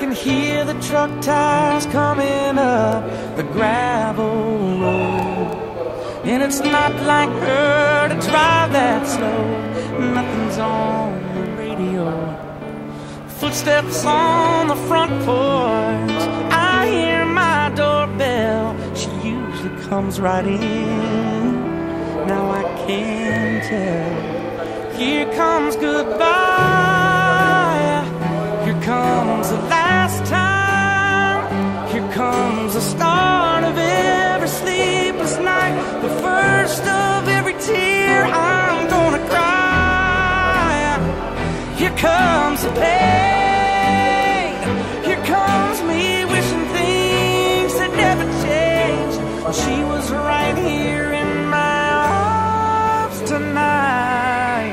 can hear the truck tires coming up the gravel road, and it's not like her to drive that slow. Nothing's on the radio, footsteps on the front porch. I hear my doorbell, she usually comes right in. Now I can tell, here comes goodbye, here comes the last time, here comes the start of every sleepless night, the first of every tear I'm gonna cry. Here comes the pain, here comes me wishing things had never changed. She was right here in my arms tonight,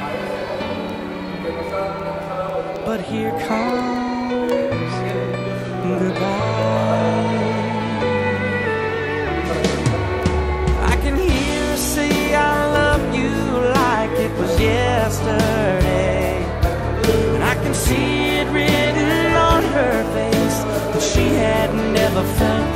but here comes goodbye. I can hear her say I love you like it was yesterday, and I can see it written on her face that she had never felt